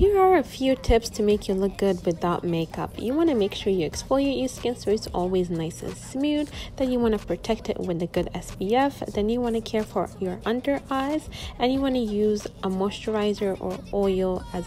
here are a few tips to make you look good without makeup. You want to make sure you exfoliate your skin so it's always nice and smooth. Then you want to protect it with a good SPF. Then you want to care for your under eyes, and you want to use a moisturizer or oil as